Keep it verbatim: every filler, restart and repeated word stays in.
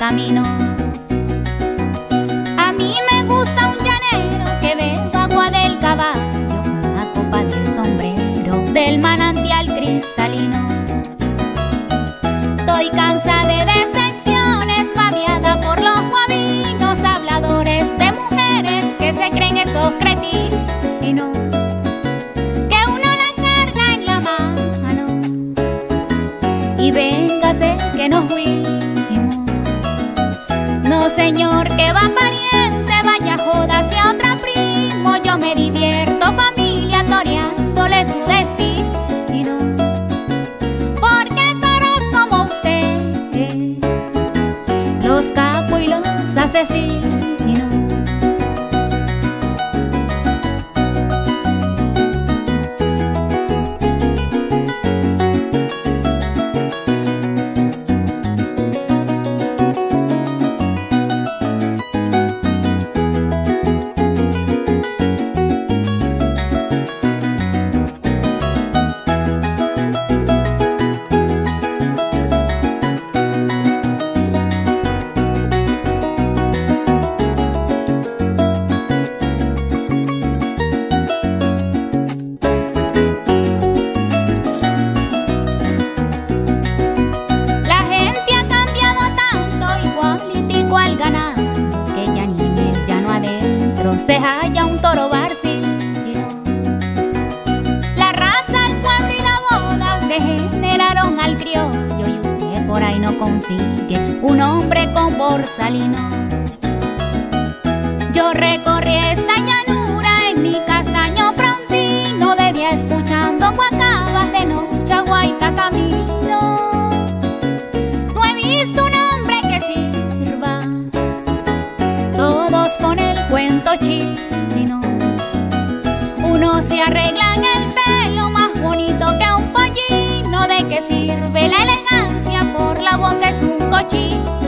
camino. A mí me gusta un llanero que beba agua del caballo con la copa del sombrero del manantial cristalino. Estoy cansada de decepciones, babeada por los guabinos, habladores de mujeres que se creen esos cretinos, que uno la carga en la mano y véngase que nos fuimos. No señor, que va pariente, vaya joda hacia otra primo. Yo me divierto familia toreándole su destino, porque toros como usted los capo y los asesinos. Se halla un toro barcino. La raza, el pueblo y la boda degeneraron al criollo, y usted por ahí no consigue un hombre con borsalino. Yo recorrí esta llanura en mi castaño frontino, de día escuchando guacabas, de noche a guaita camino. No he visto un hombre que sirva, todos con el cuento chino. Uno se arregla en el pelo más bonito que un pollino. ¿De qué sirve la elegancia? Por la boca es un cochino.